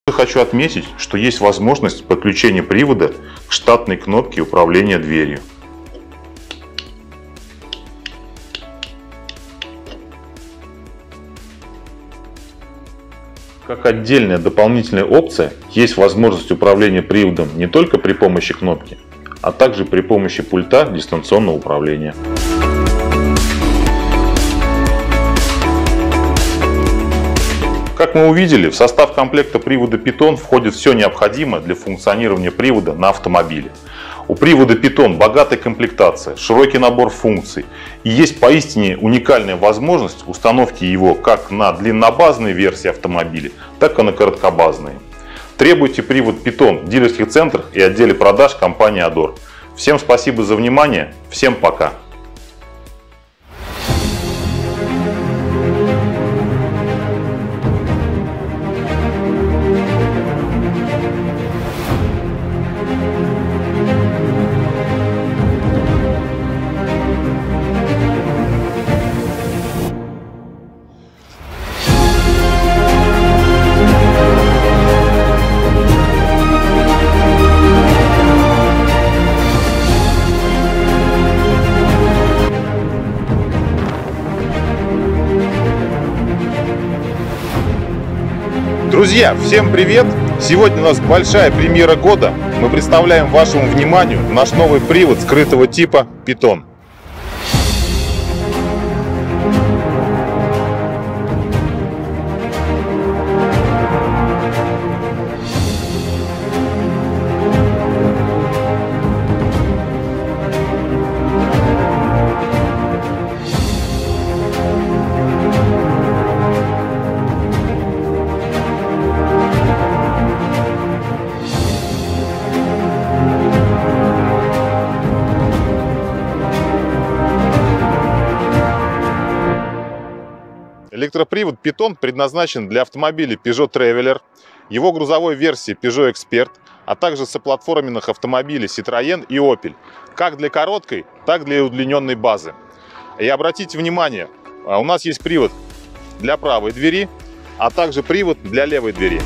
Хочу отметить, что есть возможность подключения привода к штатной кнопке управления дверью. Как отдельная дополнительная опция есть возможность управления приводом не только при помощи кнопки, а также при помощи пульта дистанционного управления. Как мы увидели, в состав комплекта привода Python входит все необходимое для функционирования привода на автомобиле. У привода Python богатая комплектация, широкий набор функций и есть поистине уникальная возможность установки его как на длиннобазные версии автомобиля, так и на короткобазные. Требуйте привод Python в дилерских центрах и отделе продаж компании Ador. Всем спасибо за внимание, всем пока! Друзья, всем привет! Сегодня у нас большая премьера года. Мы представляем вашему вниманию наш новый привод скрытого типа Python. Электропривод Python предназначен для автомобилей Peugeot Traveler, его грузовой версии Peugeot Expert, а также соплатформенных автомобилей Citroën и Opel, как для короткой, так и для удлиненной базы. И обратите внимание, у нас есть привод для правой двери, а также привод для левой двери.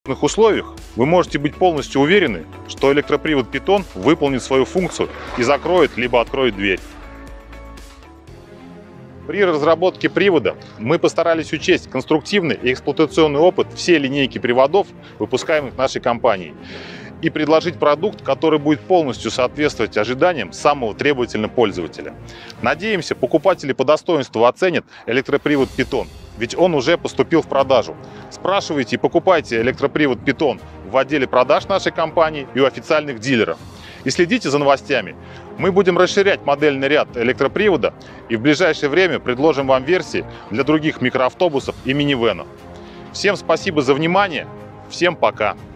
В данных условиях вы можете быть полностью уверены, что электропривод Python выполнит свою функцию и закроет либо откроет дверь. При разработке привода мы постарались учесть конструктивный и эксплуатационный опыт всей линейки приводов, выпускаемых нашей компанией, и предложить продукт, который будет полностью соответствовать ожиданиям самого требовательного пользователя. Надеемся, покупатели по достоинству оценят электропривод Python, ведь он уже поступил в продажу. Спрашивайте и покупайте электропривод Python в отделе продаж нашей компании и у официальных дилеров. И следите за новостями. Мы будем расширять модельный ряд электропривода и в ближайшее время предложим вам версии для других микроавтобусов и минивенов. Всем спасибо за внимание. Всем пока.